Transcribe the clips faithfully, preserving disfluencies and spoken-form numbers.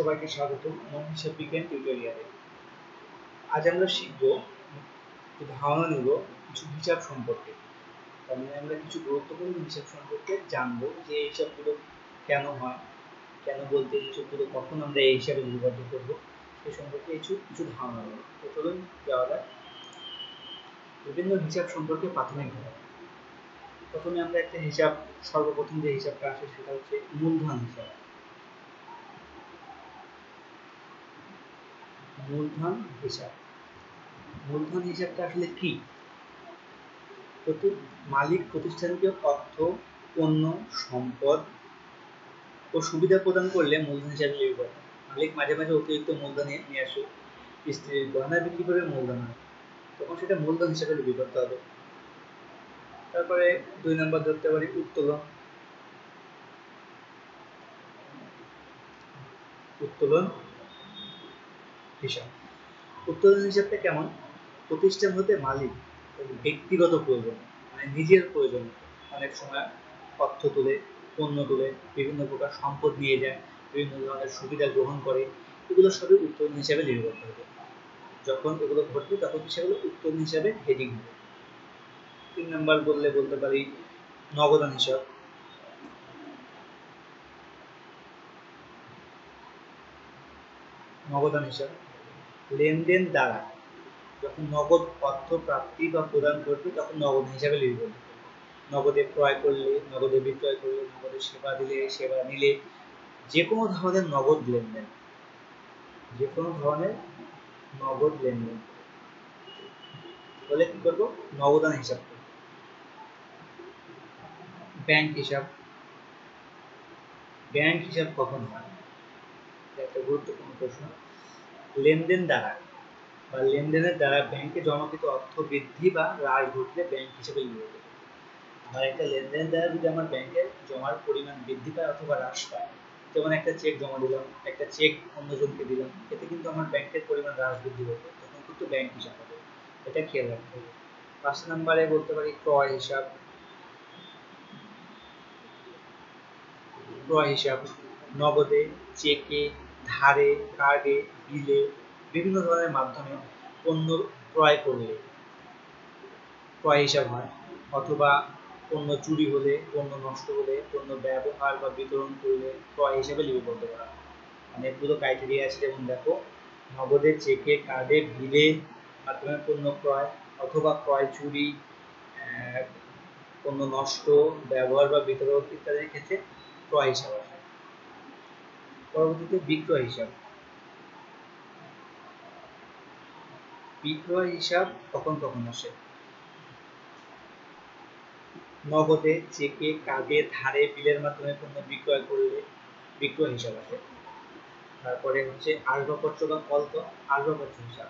সবাইকে স্বাগত মন হিসাব বিজ্ঞান টিউটোরিয়ালে। আজ আমরা শিখব ধারণা নিব কিছু হিসাব সম্পর্কে। তার মানে আমরা কিছু গুরুত্বপূর্ণ হিসাব সম্পর্কে জানবো যে এই হিসাবগুলো কেন হয়, কেন বলতে এই হিসাবগুলো কখন আমরা এই হিসাবে বিভাজ্য করব, সে সম্পর্কে কিছু কিছু ধারণা নেব। তো চলুন যাওয়া যাক বিভিন্ন হিসাব সম্পর্কে প্রাথমিক ধারণা। প্রথমে আমরা একটা হিসাব, সর্বপ্রথম যে হিসাবটা আসে সেটা হচ্ছে মূলধন হিসাব। মূলধন হিসাব মূলধন হিসাবটা আসলে কি? মালিক প্রতিষ্ঠানকে অর্থ, পণ্য, সম্পদ ও সুবিধা প্রদান করলে মূলধন হিসাবে লিখব। মালিক মাঝে মাঝে অতিরিক্ত মূলধন নিয়ে আসে, স্ত্রীর গয়না বিক্রি করে মূলধন হয়, তখন সেটা মূলধন হিসাবে লিখি করতে হবে। তারপরে দুই নম্বর ধরতে পারি উত্তোলন। উত্তোলন হিসাব উত্তোলন হিসাবটা কেমন? প্রতিষ্ঠান হতে মালিক ব্যক্তিগত প্রয়োজন, মানে নিজের প্রয়োজন অনেক সময় অর্থ তুলে, পণ্য তুলে, বিভিন্ন প্রকার সম্পদ নিয়ে যায়, বিভিন্ন ধরনের সুবিধা গ্রহণ করে, এগুলো সবই উত্তোলন হিসাবে লিখে করতে হবে। যখন এগুলো ঘটবে তখন সেগুলো উত্তোলন হিসাবে হেডিং হবে। তিন নম্বর বললে বলতে পারি নগদান হিসাব। নগদান হিসাব লেনদেন দ্বারা যখন নগদ অর্থ প্রাপ্তি বা প্রদান করবে তখন নগদ হিসাবে লিখব। নগদে ক্রয় করলে, নগদে বিক্রয় করলে, নগদে সেবা দিলে, সেবা নিলে, যে কোনো ধরনের নগদ লেনদেন, যে কোনো ধরনের নগদ লেনদেন বলে কি করব? নগদান হিসাব করব। ব্যাংক হিসাব। ব্যাংক হিসাব কখন হয়? একটা গুরুত্বপূর্ণ প্রশ্ন। লেনদেন দ্বারা বা লেনদেনের দ্বারা ব্যাংকে জমাকৃত অর্থ বৃদ্ধি বা হ্রাস ঘটলে ব্যাংক হিসাবে লিখব। আর একটা লেনদেনের দ্বারা যদি আমার ব্যাংকে জমার পরিমাণ বৃদ্ধি পায় অথবা হ্রাস পায়, যেমন একটা চেক জমা দিলাম, একটা চেক অন্যজনকে দিলাম, এতে কিন্তু আমার ব্যাংকের পরিমাণ হ্রাস বৃদ্ধি হবে, তখন কিন্তু ব্যাংক হিসাব হবে, এটা খেয়াল রাখতে হবে। পাঁচ নম্বরে বলতে পারি ক্রয় হিসাব। ক্রয় হিসাব নগদে, চেকে, ধারে, কার্ডে, বিলে, বিভিন্ন ধরনের মাধ্যমে পণ্য ক্রয় করলে ক্রয় হিসাব হয়, অথবা পণ্য চুরি হলে, পণ্য নষ্ট হলে, পণ্য ব্যবহার বা বিতরণ করলে ক্রয় হিসেবে লিপি করতে পারা। অনেকগুলো ক্রাইটেরিয়া আছে, যেমন দেখো নগদে, চেকে, কার্ডে, বিলে মাধ্যমে পণ্য ক্রয়, অথবা ক্রয় চুরি, পণ্য নষ্ট, ব্যবহার বা বিতরণ ইত্যাদির ক্ষেত্রে ক্রয় হিসাব আসে। পরবর্তীতে বিক্রয় হিসাব। বিক্রয় হিসাব কখন কখন আসে? নগদে, চেকে, কার্ডে, ধারে, বিলের মাধ্যমে পণ্য বিক্রয় করলে বিক্রয় হিসাব আসে। তারপরে হচ্ছে আসবাবপত্র বা ফলত আসবাবপত্র হিসাব।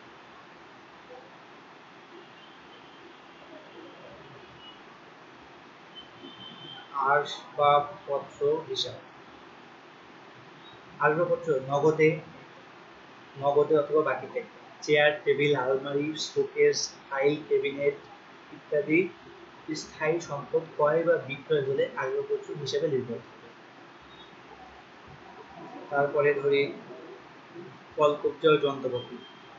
আসবাবপত্র হিসাব আসবাবপত্র নগদে, নগদে অথবা বাকিতে, চেয়ার, টেবিল, আলমারি, শোকেস, ফাইল, ক্যাবিনেট ইত্যাদি স্থায়ী সম্পদ ক্রয় বা বিক্রয় হলে আসবাবপত্র হিসাবে লিখতে হবে। তারপরে ধরি কলকব্জা ও যন্ত্রপাতি।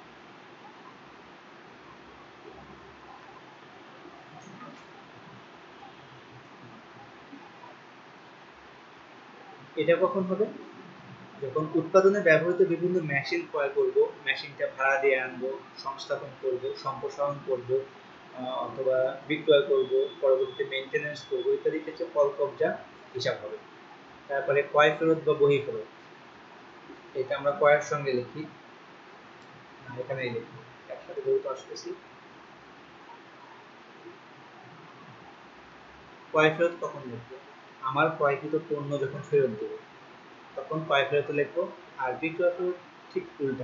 এটা কখন হবে? যখন উৎপাদনে ব্যবহৃত বিভিন্ন মেশিন ক্রয় করব, মেশিনটা ভাড়া দিয়ে আনবো, সংস্থাপন করব, সম্প্রসারণ করব, অথবা বিক্রয় করব, পরবর্তীতে মেনটেন্যান্স করব ইত্যাদি ক্ষেত্রে কলকব্জা হিসাব হবে। তারপরে ক্রয় ফেরত বা বহি ফেরত, এটা আমরা ক্রয়ের সঙ্গে লিখি, এখানেই লিখি, একসাথে যেহেতু আসতেছি। ক্রয় ফেরত কখন লিখবো? আমার ক্রয়কৃত পণ্য যখন ফেরত দেবো তখন ক্রয় ফেরত লিখবো, আর বিক্রয় ফেরত ঠিক উল্টা।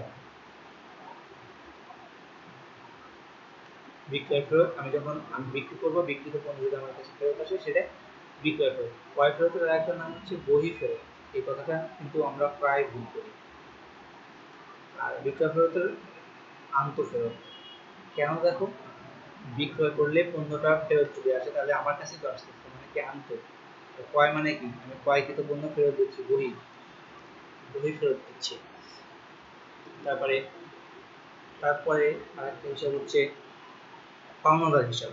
বিক্রয় ফেরত আমি যখন আমি বিক্রি করবো, বিক্রিত পণ্য যদি আমার কাছে ফেরত আসে সেটা বিক্রয় ফেরত। ক্রয় ফেরতের আরেকটা নাম হচ্ছে বহি ফেরত, এই কথাটা কিন্তু আমরা প্রায় ভুল করি। আর বিক্রয় ফেরতের আন্ত ফেরত কেন? দেখো, বিক্রয় করলে পণ্যটা ফেরত চলে আসে, তাহলে আমার কাছে তো আসতেছে, মানে কি আন্ত। ক্রয় মানে কি? আমি ক্রয়কৃত পণ্য ফেরত দিচ্ছি, বহি। বহি ফেরত দিচ্ছি। তারপরে তারপরে আরেকটা হিসাব হচ্ছে পাওনাদার হিসাব।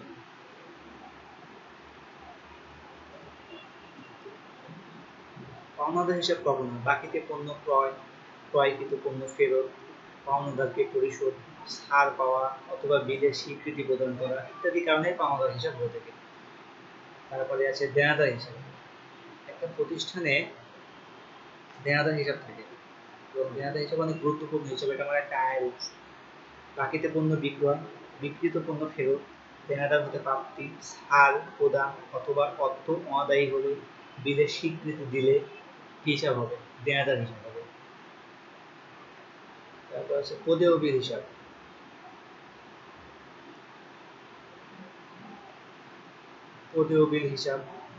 পাওনাদার হিসাব কখন? বাকিতে পণ্য ক্রয়, ক্রয়কৃত পণ্য ফেরত, পাওনাদারকে পরিশোধ, ছাড় পাওয়া অথবা বিলের স্বীকৃতি প্রদান করা ইত্যাদি কারণে পাওনাদার হিসাব হয়ে থাকে। তারপরে আছে দেনাদার হিসাব। একটা প্রতিষ্ঠানে দেনাদার হিসাব থাকে এবং দেনাদার হিসাব অনেক গুরুত্বপূর্ণ হিসাব, এটা আমার একটা আয়ের উৎস। বাকিতে পণ্য বিক্রয়, বিক্রিত পণ্য ফেরত, দেনাদার হতে প্রাপ্তি, ছাড় প্রদান অথবা অর্থ অনাদায়ী হলে, বিলের স্বীকৃতি দিলে হিসাব হবে, দেনাদার হিসাব হবে। তারপর আছে প্রদেয় বিল হিসাব। প্রদেয় বিল হিসাব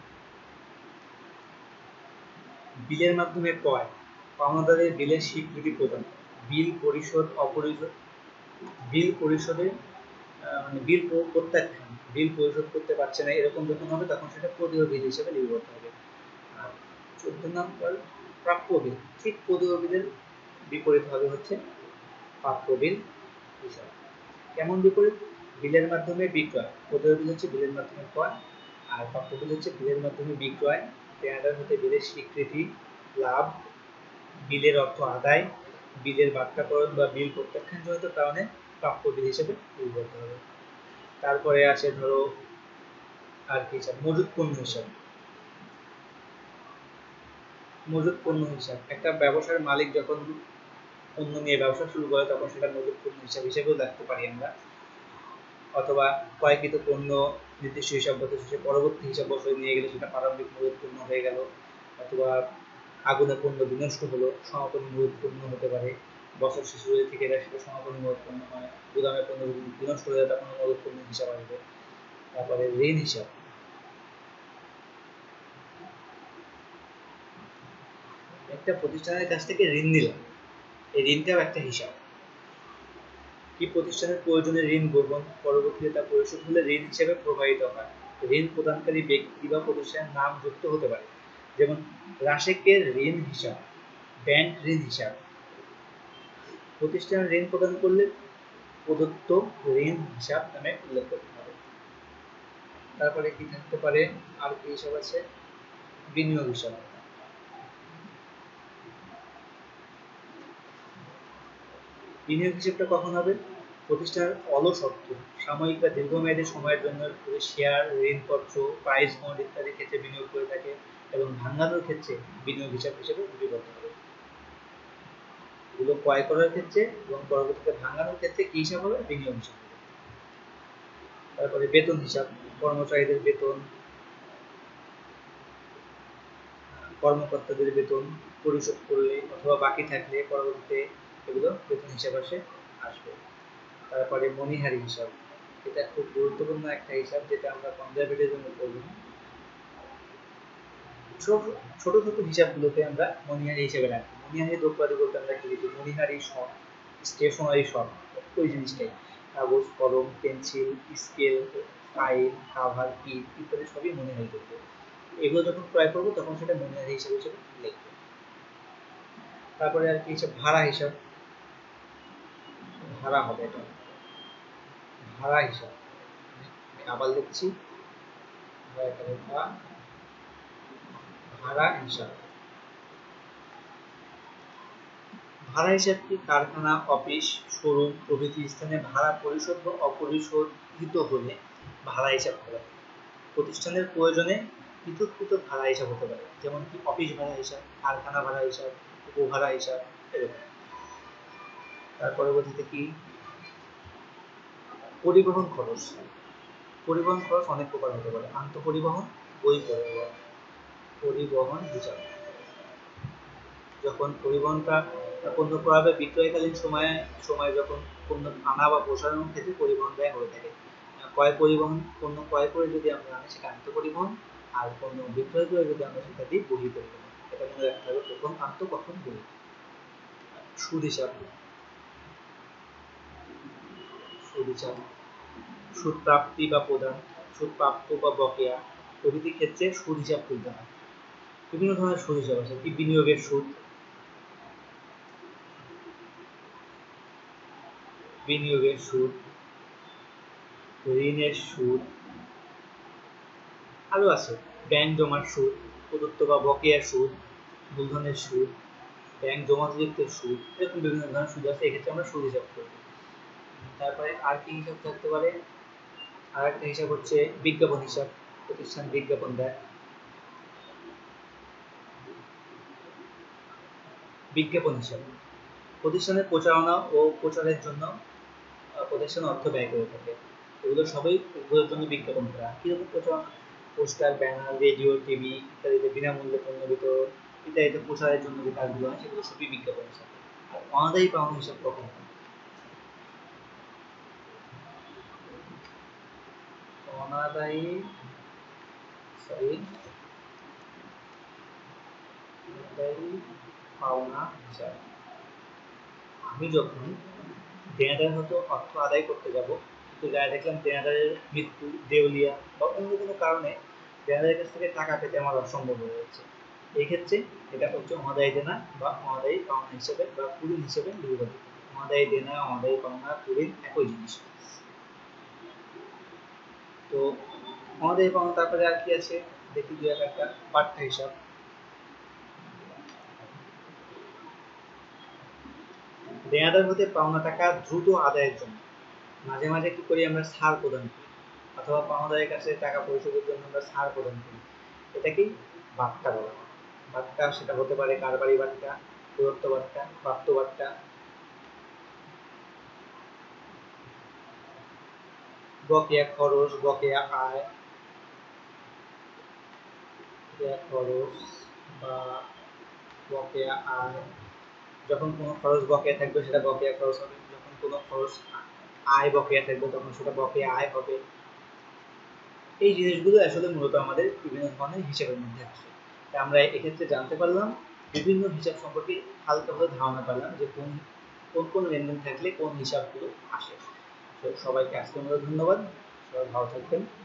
বিলের মাধ্যমে ক্রয়, পাওনাদারের বিলের স্বীকৃতি প্রদান, বিল পরিশোধ অপরিশোধ, বিল পরিশোধে মানে বিল প্রত্যাখ্যান, বিল পরিশোধ করতে পারছে না এরকম যখন হবে তখন সেটা প্রদেয় বিল হিসেবে লিখে করতে হবে। আর চোদ্দ নম্বর প্রাপ্য বিল। ঠিক প্রদেয় বিলের বিপরীত হবে হচ্ছে প্রাপ্য বিল হিসাব। কেমন বিপরীত? বিলের মাধ্যমে বিক্রয়, প্রদেয় বিল হচ্ছে বিলের মাধ্যমে ক্রয়, আর প্রাপ্য বিল হচ্ছে বিলের মাধ্যমে বিক্রয়, দেনাদার হতে বিলের স্বীকৃতি লাভ, বিলের অর্থ আদায়, বিলের বার্তাকরণ বা বিল প্রত্যাখ্যানজনিত কারণে প্রাপ্য বিল হিসেবে লিখে করতে হবে। তারপরে আছে ধরো আর কি হিসাব, মজুত পণ্য হিসাব। মজুত পণ্য হিসাব একটা ব্যবসার মালিক যখন পণ্য নিয়ে ব্যবসা শুরু করে তখন সেটা মজুত পণ্য হিসাব হিসেবেও দেখতে পারি আমরা। অথবা ক্রয়কৃত পণ্য নির্দিষ্ট হিসাব বছর শেষে পরবর্তী হিসাব বছরে নিয়ে গেলে সেটা প্রারম্ভিক মজুত পণ্য হয়ে গেল। অথবা আগুনে পণ্য বিনষ্ট হলো, সমাপনী মজুত পণ্য হতে পারে। বছর শেষে যদি থেকে যায় সেটা সমাপনী মজুত পণ্য হয়। গুদামে পণ্য বিনষ্ট হয়ে যায় তখন মজুত পণ্য হিসাব আসবে। তারপরে ঋণ হিসাব। একটা প্রতিষ্ঠানের কাছ থেকে ঋণ নিলাম, এই ঋণটাও একটা হিসাব। কি প্রতিষ্ঠানের প্রয়োজনে ঋণ গ্রহণ, পরবর্তীতে তা পরিশোধ হলে ঋণ হিসেবে প্রবাহিত হয়। ঋণ প্রদানকারী ব্যক্তি বা প্রতিষ্ঠানের নাম যুক্ত হতে পারে, যেমন রাশেকের ঋণ হিসাব, ব্যাংক ঋণ হিসাব। প্রতিষ্ঠানের ঋণ প্রদান করলে প্রদত্ত ঋণ হিসাব নামে উল্লেখ করতে হবে। তারপরে কি থাকতে পারে, আর কি হিসাব আছে, বিনিয়োগ হিসাব। বিনিয়োগ হিসেবটা কখন হবে? প্রতিষ্ঠানের অলস অর্থ সাময়িক বা দীর্ঘমেয়াদী সময়ের জন্য শেয়ার, ঋণপত্র, প্রাইজ বন্ড ইত্যাদি ক্ষেত্রে বিনিয়োগ করে থাকে এবং ভাঙানোর ক্ষেত্রে বিনিয়োগ হিসাব হিসেবে উল্লেখ করতে হবে। এগুলো ক্রয় করার ক্ষেত্রে এবং পরবর্তীতে ভাঙানোর ক্ষেত্রে কি হিসাব হবে? বিনিয়োগ হিসাব হবে। তারপরে বেতন হিসাব, কর্মচারীদের বেতন, কর্মকর্তাদের বেতন পরিশোধ করলে অথবা বাকি থাকলে পরবর্তীতে এগুলো বেতন হিসাব আসে আসবে। তারপরে মনিহারি হিসাব, এটা খুব গুরুত্বপূর্ণ একটা হিসাব যেটা আমরা কনজারভেটিভ জন্য করব। ছোট ছোট ছোট হিসাবগুলোকে আমরা মনিহারি হিসেবে রাখি। মনিহারি দ্রব্যাদি বলতে আমরা কি বুঝি? মনিহারি সব, স্টেশনারি সব, ওই জিনিসটাই। কাগজ, কলম, pencil, scale, file, cover, kit ইত্যাদি সবই মনিহারি দ্রব্য। এগুলো যখন ক্রয় করবো তখন সেটা মনিহারি হিসাব হিসেবে লিখবো। তারপরে আর কি হিসাব, ভাড়া হিসাব। ভাড়া হবে এটা, ভাড়া হিসাব। আবার লিখছি, ভাড়া হিসাব। ভাড়া হিসাব কি? কারখানা, অফিস, শোরুম প্রভৃতি স্থানে ভাড়া পরিশোধ বা অপরিশোধিত হলে ভাড়া হিসাব করা হয়। প্রতিষ্ঠানের প্রয়োজনে পৃথক পৃথক ভাড়া হিসাব হতে পারে, যেমন কি অফিস ভাড়া হিসাব, কারখানা ভাড়া হিসাব, উপভাড়া হিসাব এরকম। তার পরবর্তীতে কি, পরিবহন খরচ। পরিবহন খরচ অনেক প্রকার হতে পারে, আন্তঃপরিবহন, বই পরিবহন। পরিবহন হিসাব যখন পরিবহনটা পণ্য ক্রয় বা বিক্রয়কালীন সময়ে সময় যখন পণ্য আনা বা প্রসারণের ক্ষেত্রে পরিবহন ব্যয় হয়ে থাকে। ক্রয় পরিবহন, পণ্য ক্রয় করে যদি আমরা আনি সেটা আন্তঃপরিবহন, আর পণ্য বিক্রয় করে যদি আমরা সেটা দিই বহি পরিবহন। এটা মনে রাখতে হবে, কখন আন্ত কখন বহি। সুদ হিসাব। সুদ হিসাব, সুদ প্রাপ্তি বা প্রদান, সুদ প্রাপ্ত বা বকেয়া প্রভৃতি ক্ষেত্রে সুদ হিসাব তুলতে হয়। বিভিন্ন ধরনের সুদ হিসাব আছে, কি বিনিয়োগের সুদ, বিনিয়োগের সুদ, ঋণের সুদ, আরও আছে ব্যাংক জমার সুদ, প্রদত্ত বা বকেয়া সুদ, মূলধনের সুদ, ব্যাংক জমাতিরিক্ত সুদ, এরকম বিভিন্ন ধরনের সুদ আছে। এক্ষেত্রে আমরা সুদ হিসাব করব। তারপরে আর কি হিসাব থাকতে পারে? আর একটা হিসাব হচ্ছে বিজ্ঞাপন হিসাব। প্রতিষ্ঠান বিজ্ঞাপন দেয়। বিজ্ঞাপন হিসাব প্রতিষ্ঠানের প্রচারণা ও প্রচারের জন্য প্রতিষ্ঠান অর্থ ব্যয় করে থাকে। এগুলো সবই এগুলোর জন্য বিজ্ঞাপন করা। কীরকম প্রচারণা? পোস্টার, ব্যানার, রেডিও, টিভি ইত্যাদিতে বিনামূল্যে পণ্য বিতরণ ইত্যাদিতে প্রচারের জন্য যে কাজগুলো হয় সেগুলো সবই বিজ্ঞাপন হিসাব। আর অনাদায়ী পাওনা হিসাব কখন হয়? অনাদায়ী সরি অনাদায়ী পাওনা হিসাব আমি যখন দেনাদার হয়তো অর্থ আদায় করতে যাব, কিন্তু যা দেখলাম দেনাদারের মৃত্যু, দেউলিয়া বা অন্য কোনো কারণে দেনাদারের কাছ থেকে টাকা পেতে আমার অসম্ভব হয়ে যাচ্ছে, এই ক্ষেত্রে এটা হচ্ছে অনাদায়ী দেনা বা অনাদায়ী পাওনা হিসেবে বা কুড়িন হিসেবে বিবেচিত। অনাদায়ী দেনা, অনাদায়ী পাওনা, কুড়িন একই জিনিস। তো অনাদায়ী পাওনা তারপরে আর কি আছে দেখি দু এক একটা বার্তা হিসাব। দেনাদার হতে পাওনা টাকা দ্রুত আদায়ের জন্য মাঝে মাঝে কি করি আমরা? ছাড় প্রদান করি, অথবা পাওনাদারের কাছে টাকা পরিশোধের জন্য আমরা ছাড় প্রদান করি। এটাকেই বার্তা বলা হয়। বার্তা সেটা হতে পারে কারবারি বার্তা, প্রদত্ত বার্তা, প্রাপ্ত বার্তা। বকেয়া খরচ, বকেয়া আয়, বকেয়া খরচ বা বকেয়া আয়। যখন কোনো খরচ বকেয়া থাকবে সেটা বকেয়া খরচ হবে, যখন কোনো খরচ আয় বকেয়া থাকবে তখন সেটা বকেয়া আয় হবে। এই জিনিসগুলো আসলে মূলত আমাদের বিভিন্ন ধরনের হিসাবের মধ্যে আসে। আমরা এক্ষেত্রে জানতে পারলাম বিভিন্ন হিসাব সম্পর্কে হালকাভাবে ধারণা পেলাম যে কোন কোন কোন লেনদেন থাকলে কোন হিসাবগুলো আসে। তো সবাইকে আজকের মতো ধন্যবাদ। সবাই ভালো থাকবেন।